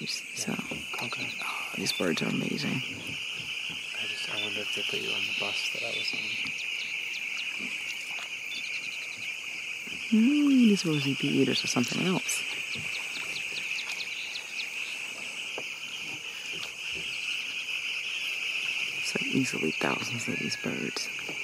years. So, Okay. oh, these birds are amazing. I wonder if they put you on the bus that I was on. These Rosy bee eaters are something else. So easily thousands of these birds.